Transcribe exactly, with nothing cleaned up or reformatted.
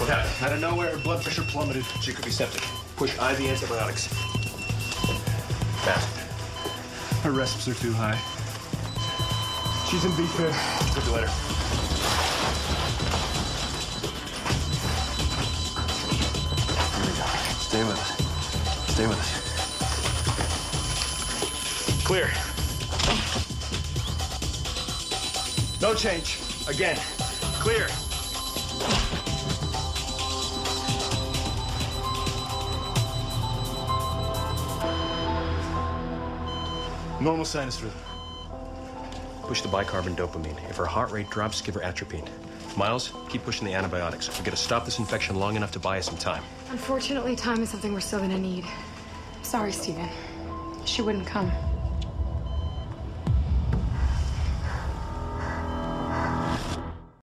Yeah, out of nowhere, her blood pressure plummeted. She could be septic. Push I V antibiotics. Fast. Her resps are too high. She's in B fib. Good to later. Stay with us. Stay with us. Clear. No change. Again. Clear. Normal sinus rhythm. Push the bicarbon dopamine. If her heart rate drops, give her atropine. Miles, keep pushing the antibiotics. We're gonna stop this infection long enough to buy us some time. Unfortunately, time is something we're still gonna need. Sorry, Stephen. She wouldn't come.